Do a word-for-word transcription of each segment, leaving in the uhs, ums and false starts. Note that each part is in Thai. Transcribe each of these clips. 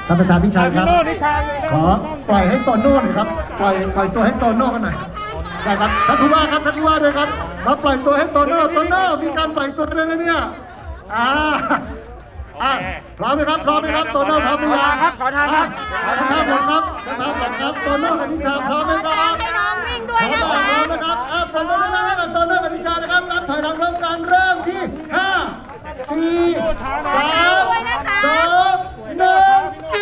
ท่านประธานพิชัยครับขอปล่อยให้โตโน่ครับปล่อยปล่อยตัวให้โตโน่กันหน่อยใช่ครับท่านผู้ว่าครับท่านผู้ว่าด้วยครับมาปล่อยตัวให้โตโน่โตโน่มีการปล่อยตัวด้วยนะเนี่ยอ่าอ่าพร้อมไหมครับพร้อมไหมครับโตโน่พร้อมหรือยังครับขอทานครับขอทานผมครับขอทานผมครับโตโน่กับพิชาพร้อมไหมครับให้น้องวิ่งด้วยนะพร้อมนะครับอ่าปล่อยตัวให้กับโตโน่กับพิชานะครับนับถอยหลังเริ่มการเริ่มที่ห้าสี่สามสองหนึ่ง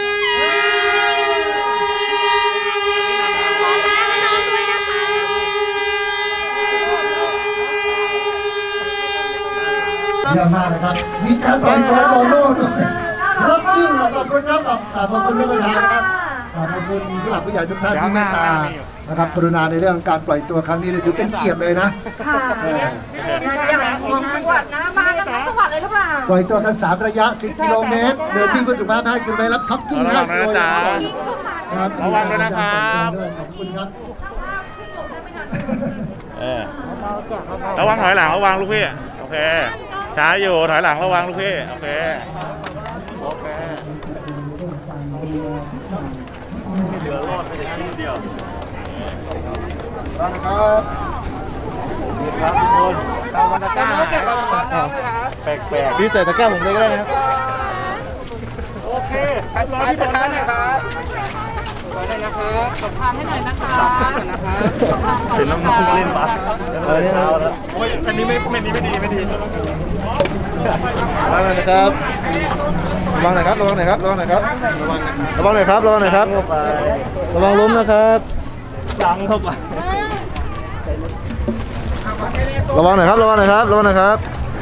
เยอะมากนะครับมีการปล่อยตัวโตโน่ด้วยรถยิ่งขอบคุณครับขอบคุณท่านประธานครับขอบคุณผู้หลักผู้ใหญ่ทุกท่านที่เมตตานะครับกรุณาในเรื่องการปล่อยตัวครั้งนี้ถือเป็นเกียรติเลยนะค่ะอย่างของจังหวัดนะมากันทั้งจังหวัดเลยหรือเปล่าปล่อยตัวกันสามระยะสิบกิโลเมตรเดินวิ่งเพื่อสุขภาพให้กิโลเมตรรับพักกิ้งห้ากิโลเมตรครับระวังด้วยนะครับขอบคุณครับระวังถอยหลังระวังลูกพี่โอเคช้าอยู่ถอยหลังระวังลูกพี่โอเคโอเคเหลือรอดไปแค่นิดเดียวครับครับทุกคนตามวันตะก้าแปลกแปลกพี่ใส่ตะก้าผมเลยก็ได้นะครับโอเคไปสถานนะครับขอได้นะครับขอทานให้หน่อยนะคะเป็นน้องๆเล่นบาสเลยเอาแล้วโอ้ยอันนี้ไม่ไม่ดีไม่ดีไม่ดีระวังหน่อยนะครับระวังหน่อยครับระวังหน่อยครับระวังหน่อยครับระวังหน่อยครับระวังหน่อยครับระวังล้มนะครับดังเข้าไประวังหน่อยครับระวังหน่อยครับระวังหน่อยครับ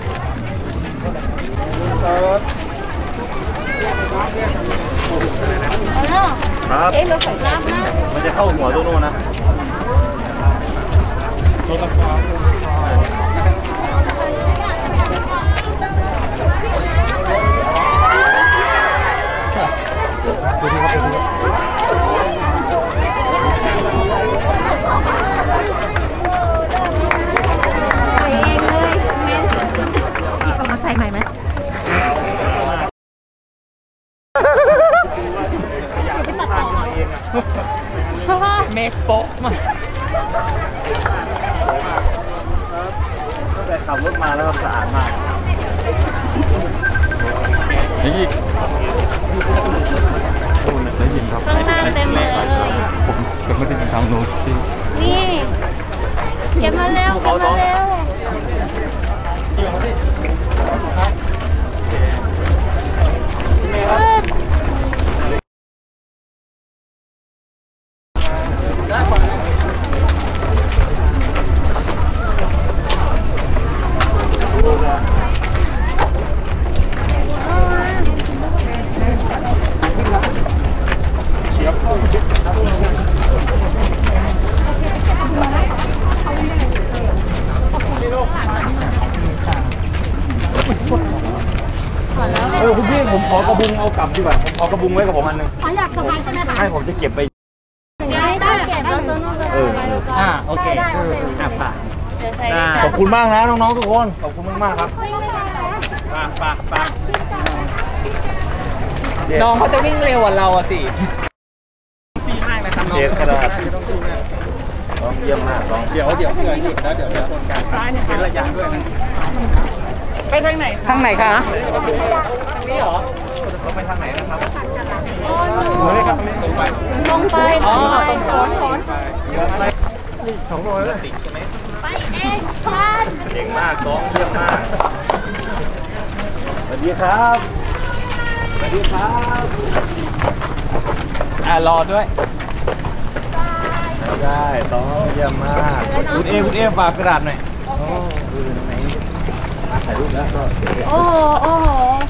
ครับเอ๊ะเราใส่น้ำนะมันจะเข้าหัวตัวโน้นนะตัวละครใส่ใหม่ไหมเมฆโป๊ะมาตั้งแต่ขับรถมาแล้วสะอาดมากนี่คุณได้ยินครับข้างหน้าเต็มเลยผมเก็บไม่ได้ทางโน้นนี่เก็บมาเร็วเก็บมาเร็วเออคุณพี่ผมขอกระบุงเอากลับดีกว่าผมเอากระบุงไว้กับผมอันนึงขออยากสบายใช่ไหมคะให้ผมจะเก็บไปได้ได้เก็บแล้วตัวนู้นเอออ่าโอเคอ่ะป่ะขอบคุณมากนะน้องๆทุกคนขอบคุณมากมากครับป่ะป่ะป่ะน้องเขาจะวิ่งเร็วกว่าเราอะสิซีมากนะครับน้องเด็ดกระดาษร้องเยี่ยมมากร้องเดี๋ยวเดี๋ยวเพื่อนหยุดแล้วเดี๋ยวเดี๋ยวคนการซ้ายเนี่ยเสียระยะด้วยนะไปทางไหนทางไหนคะทางนี้เหรอเราไปทางไหนนะครับลงไปลงไปอ๋อตรงโน้นไปสองโลแล้วติดใช่ไหมไปเองพันเก่งมากร้องเยี่ยมมากสวัสดีครับสวัสดีครับอ่ารอด้วยได้ต้องเยี่ยมมากคุณเอคุณเอฝากกระดาษหน่อยโอ้ดูตรงไหนถ่ายรูปแล้วก็โอ้โหโอ้โห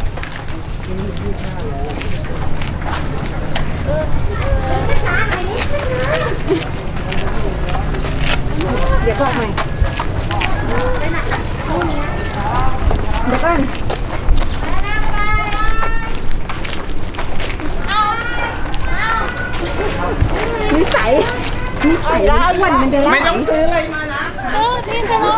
เดี๋ยวเข้าใหม่เดี๋ยวก่อนนิสัยนิสัยวันมันเดินไม่ต้องซื้ออะไรมานะเออนี่ไปเลย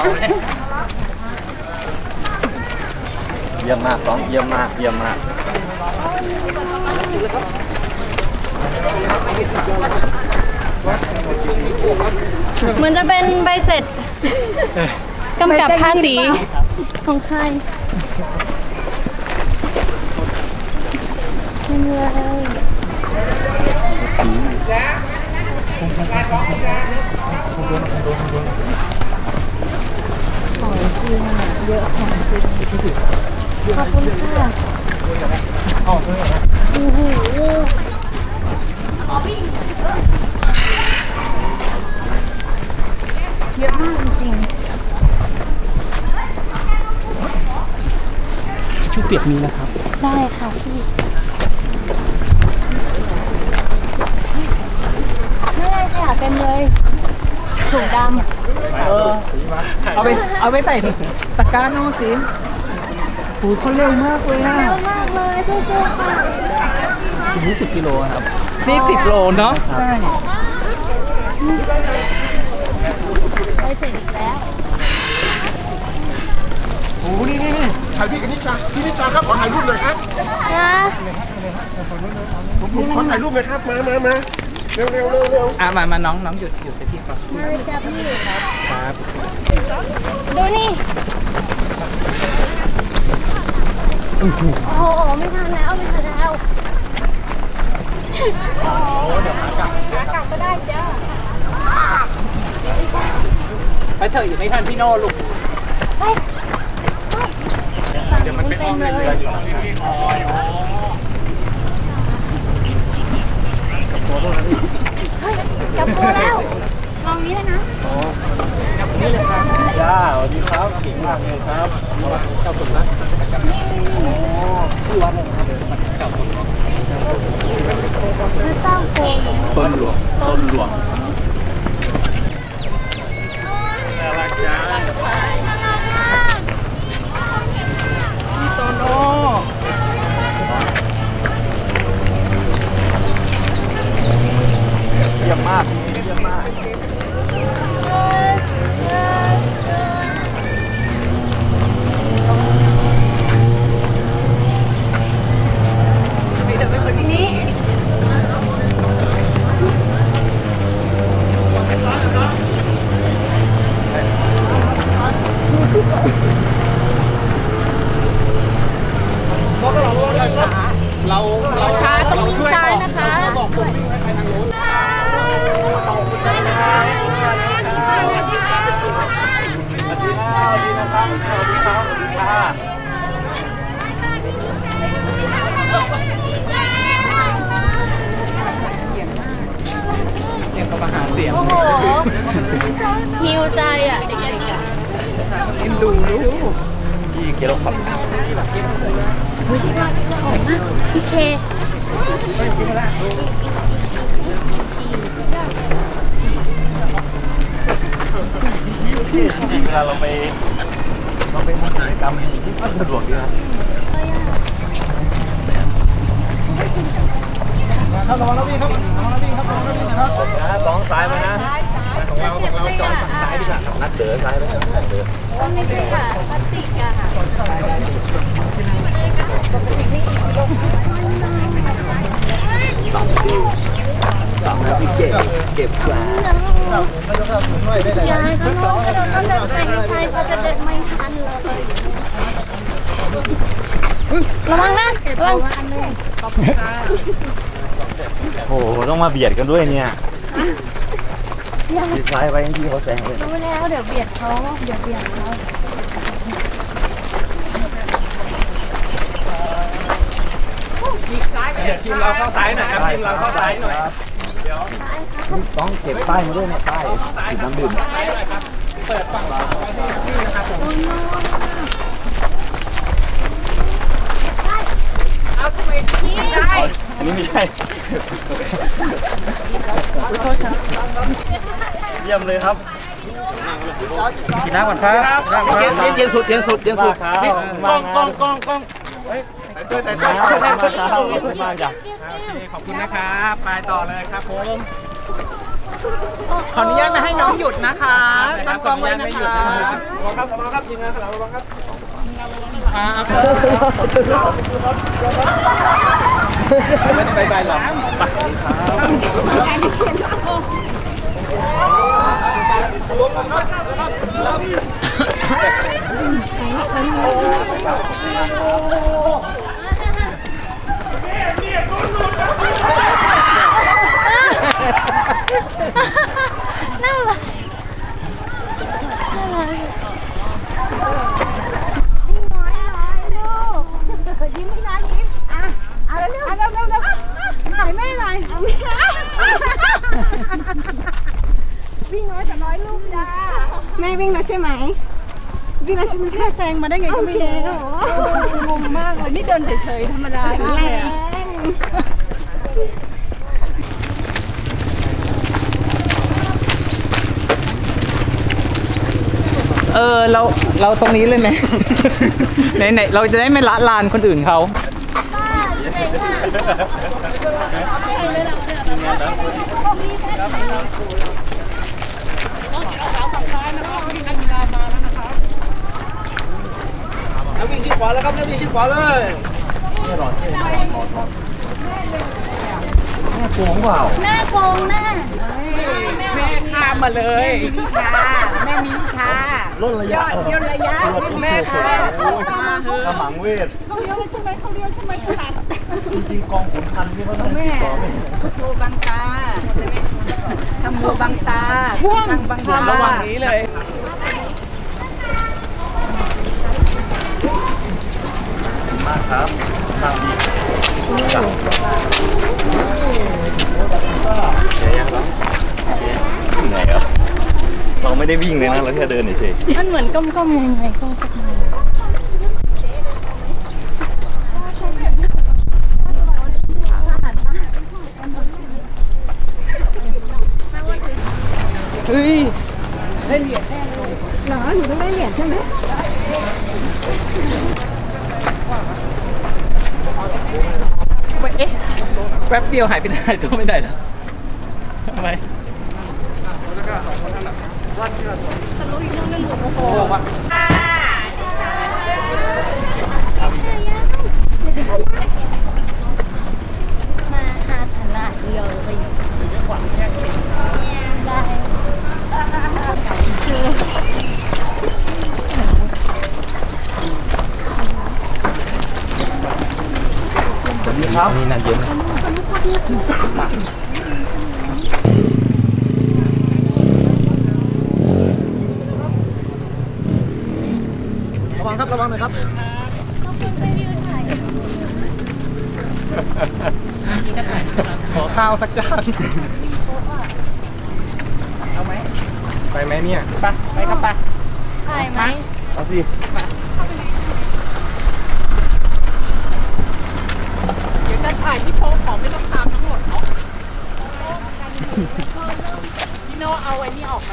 เยี่ยมมากน้องเยี่ยมมากเยี่ยมมากเหมือนจะเป็นใบเสร็จกำกับภาษีของใครเป็นเลยของจริงเยอะของจริงขอบคุณค่ะโอ้โหเยอะมากจริงชูเปียกมีนะครับได้ค่ะพี่ไม่ได้ค่ะเต็มเลยถุงดำเออเอาไปเอาไปใส่ตะกร้าน้องสิโอ้เขาเร็วมากเลยอ่ะเร็วมากเลยสู้ๆค่ะยี่สิบกิโลครับนี่สิบโลเนาะใช่ไปเสร็จอีกแล้วโอ้นี่นี่นี่ถ่ายพี่กับนิชาพี่นิชาครับขอถ่ายรูปหน่อยครับนะผมผมขอถ่ายรูปหน่อยครับมามามาเร็วเร็วเร็วเร็วอ่ะมามาน้องน้องหยุดหยุดไปที่ก่อนมาเลยจ้ะพี่ครับดูนี่โอ้โหไม่ทันแล้วไม่ทันแล้วโอ้เดี๋ยวมากลับมากลับก็ได้จ้ะไปเถอะอยู่ไม่ทันพี่โน่ลูกไปเดี๋ยวมันไปอ้อมในเรืออยู่เฮ้ยจับตัวแล้วลองนี้เลยนะจ้าสวัสดีครับเก่งมากเลยครับขอบคุณนะชื่อวัดอะไรนะครับคือสร้างโคมต้นหลวงต้นหลวงน่ารักจ้าโตโน่เยี่ยมมากเยี่ยมมากเราเราช้าต้องวิ่งซ้ายนะคะบอกคนวิ่งไปทางโน้นสวัสดีครับสวัสดีครับสวัสดีนะครับสวัสดีครับสวัสดีค่ะเรียกเขามาหาเสียงโอ้โหฮิวใจอ่ะเด็กๆอ่ะเอ็นดูลูกพี่เกล้ขับพี่เคจริงๆเวลาเราไปเราไปทำกิจกรรมที่มันสะดวกดีนะครับระวังนะพี่ครับระวังนะพี่ครับระวังนะพี่นะครับนะสองสายไปนะของเราของเราจองฝั่งซ้ายดีกว่านัดเดือซ้ายไปนัดเดือไม่ใช่ค่ะพลาสติกอะค่ะต่ำดิวต่ำนะพี่เก็บเก็บกว่าอย่าให้เขาโน้มกระโดดก็เดินไปไม่ใช่เขาจะเดินไม่ทันเลยระวังนะระวังโอ้โหต้องมาเบียดกันด้วยเนี่ยดีไซน์ไว้ที่เขาแซงเลยรู้แล้วเดี๋ยวเบียดเขาเดี๋ยวเบียดเขาเดี๋ยวทีมเราเข้าซ้ายหน่อยครับทีมเราเข้าซ้ายหน่อยเดี๋ยวต้องเก็บป้ายมาด้วยเนี่ยป้ายติดน้ำดื่มเปิดฝั่งขวาไว้ให้พี่นะครับผมเอาทำไมพี่ใช่อันนี้ไม่ใช่เยี่ยมเลยครับกินน้ำก่อนครับเย็นสุดเย็นสุดเย็นสุดนี่กล้องกล้องกล้องกล้องด้วยแต่ต้องขอบคุณมากจ้ะขอบคุณนะครับไปต่อเลยครับผมขออนุญาตไม่ให้น้องหยุดนะคะตั้งกล้องไว้นะคะระวังครับระวังครับทีมงานข้างหลังระวังครับอ่าไม่ได้ไปหรอกน่ารักน่ารักยิ้มน้อยน้อยลูกยิ้มพี่น้อยยิ้มอ่ะเอาเร็วเร็วเร็วเร็วถ่ายแม่หน่อยวิ่งน้อยแต่น้อยลูกจ้าแม่วิ่งแล้วใช่ไหมวิ่งแล้วใช่ไหมแค่แซงมาได้ไงก็ไม่รู้งงมากเลยนี่เดินเฉยๆธรรมดาแรงเออเราเราตรงนี้เลยไหม ไหนไหนเราจะได้ไม่ละลานคนอื่นเขานักวิ่งชิดขวาแล้วครับนักวิ่งชิดขวาเลยแม่โกงเปล่าแม่โกงแม่แม่ข้ามมาเลยวิชาแม่มีวิชาลดระยะย่นระยะแม่ข้ามกระหมังเวทเขาเลี้ยวใช่ไหมเขาเลี้ยวใช่ไหมขนาดจริงๆกองขุนพันธุ์ที่เขาต้องแม่โมบังตาทำโมบังตาทางบังตาระหว่างนี้เลยมากครับทางดีจังเจ๊ยังครับไหนครับเราไม่ได้วิ่งเลยนะเราแค่เดินเฉยมันเหมือนก้มๆยังไงก้มๆเฮ้ยเหรอหนูต้องได้เหรียญใช่ไหมเอ๊ะแป๊บเดียวหายไปไหนตัวไม่ได้แล้วทำไมมาหาฐานะเลยได้ๆนี่ครับนี่นานเย็นระวังครับระวังหน่อยครับขอข้าวสักจานเอาไหมไปไหมเนี่ยไปไปครับไปถ่ายไหมเอาสิเดี๋ยวจะถ่ายที่โพสของไม่ต้องตามทั้งหมดเนาะพี่โน่เอาไว้นี่ออกไหม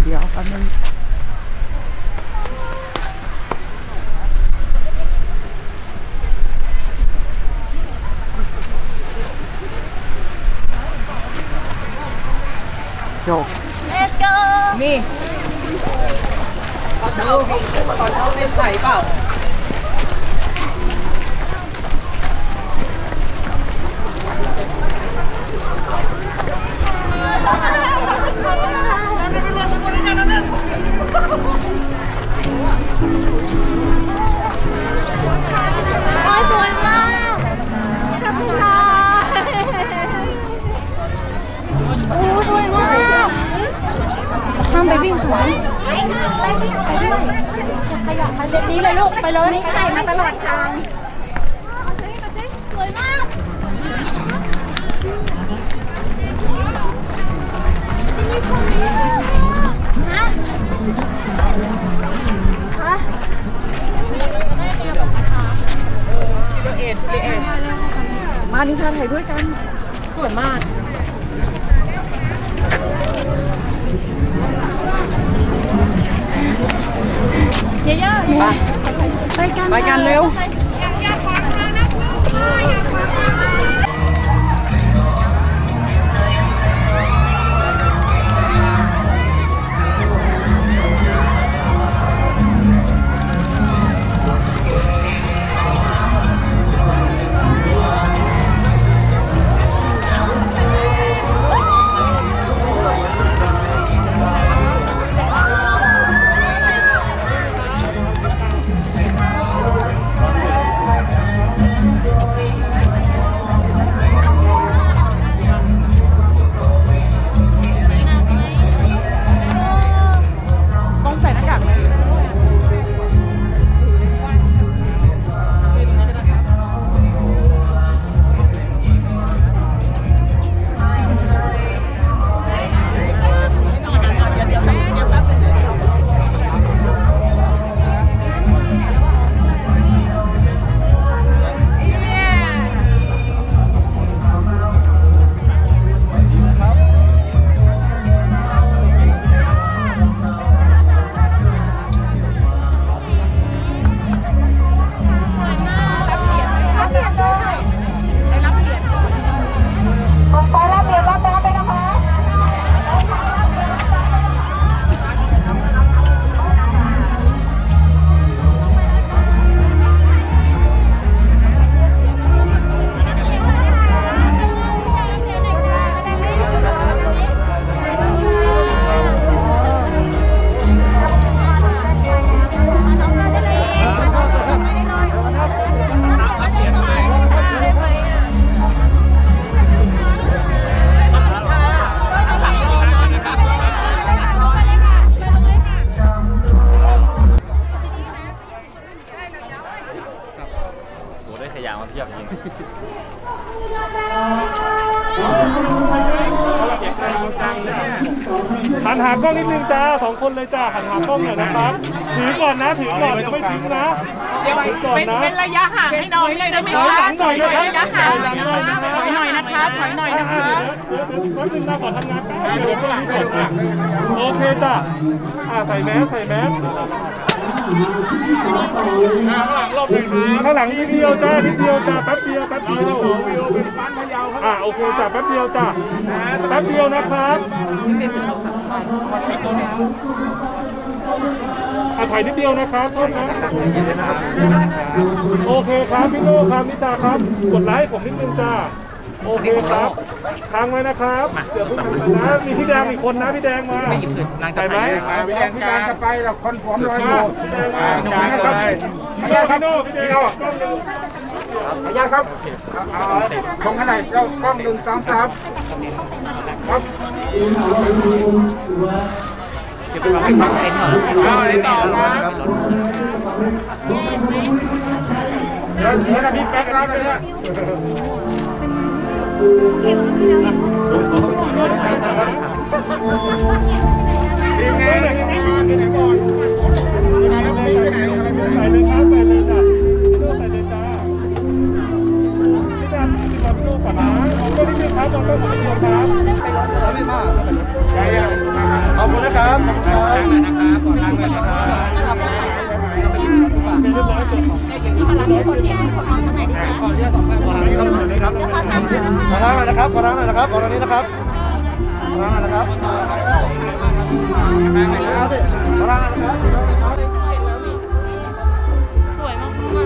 เดี๋ยวแป๊บนึงจบ Let's go นี่ขอเท้าขอเท้าเป็นไผ่เปล่าสวยมากขอบคุณค่ะโอ้สวยมากข้ามไปวิ่งหัวขยับไปแบบนี้เลยลูกไปเลยไม่ถ่ายมาตลอดทางสวยมากฮะฮะเอ็ดเอ็ดมานิชาถ่ายด้วยกันสวยมากเยอะๆไปกันไปกันเร็วหันหากล้องนิดนึงจ้าสองคนเลยจ้าหันหากล้องหน่อยนะครับถือก่อนนะถือก่อนไม่ทิ้งนะเดี๋ยวก่อนนะเป็นระยะห่างให้น้องเลยได้ไหมคะหลังหน่อยเลยระยะห่างหลังหน่อยถอยหน่อยนะคะถอยหน่อยนะคะเดี๋ยวแป๊บนึงนะขอทำงานแป๊บเดี๋ยวก็รีบก่อนนะโอเคจ้าใส่แมสใส่แมสข้างหลังนิดเดียวจ้านิดเดียวจ้าแป๊บเดียวแป๊บเดียวอ่าโอเคจ้าแป๊บเดียวจ้าแป๊บเดียวนะครับอ่ะถ่ายนิดเดียวนะครับโทษนะโอเคครับพี่โน่ครับนิชาครับกดไลค์ผมนิดนึงจ้าโอเคครับทางไว้นะครับเดี๋ยวพี่นะมีพี่แดงอีกคนนะพี่แดงมาใช่ไหมพี่แดงพี่แดงจะไปเราคนผอมรอยอยู่พี่แดงมาพี่แดงครับพี่โน่พี่โน่พี่แดงกล้องหนึ่งขออนุญาตครับเอาชมขนาดเรากล้องหนึ่งสองสามครับเก็บไปวางให้ฟังเองเหรอเอาอะไรต่อครับเดี๋ยวเดี๋ยวนะพี่แป๊กรับเลยเนี่ยทีมงานไหนก่อนใส่เลยครับใส่เลยจ้ะพี่โน่ใส่เลยจ้าพี่จ้าพี่จ้าพี่โน่ก่อนนะผมก็ไม่ใช่ครับผมก็ไม่ใช่ครับไม่มากขอบคุณนะครับครับขอบคุณครับนะครับก่อนล้างเลยนะครับเป็นเรียบร้อยจบที่มาล้างทุกคนเนี่ยขอเรียกสองพันขอทางนี้ครับขอทางนี้ครับขอทางหน่อยนะครับขอทางหน่อยนะครับขอทางนี้นะครับขอทางหน่อยนะครับขอทางหน่อยนะครับขอทางหน่อยนะครับสวยม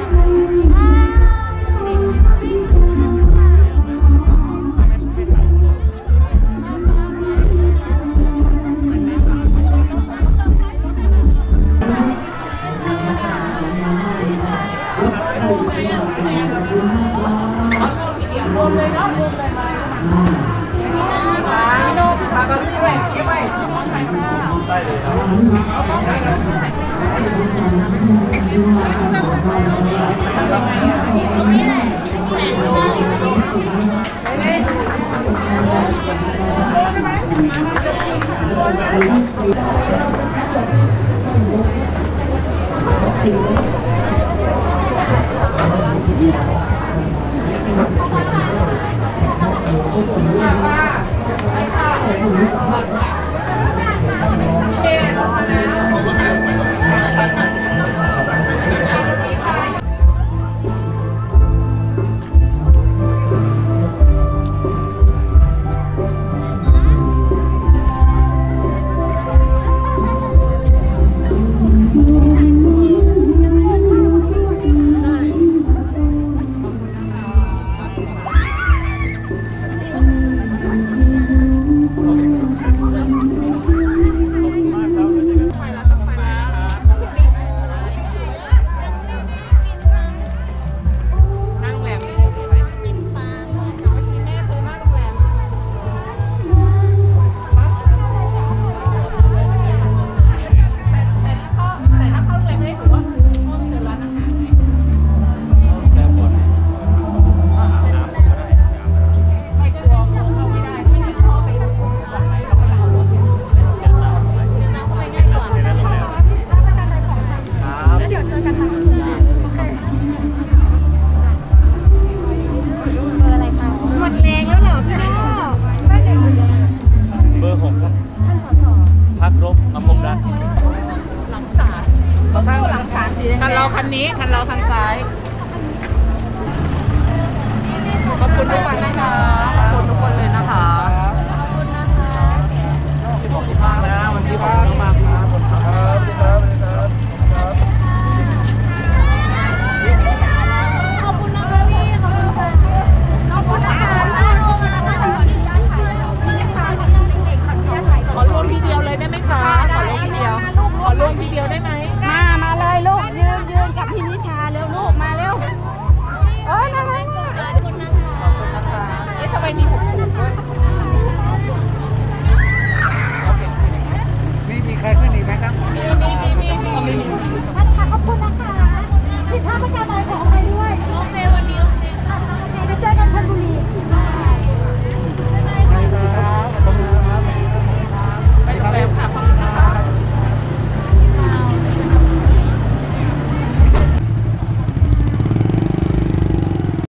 คันเราคันนี้คันเราคันซ้ายขอบคุณทุกคนนะคะ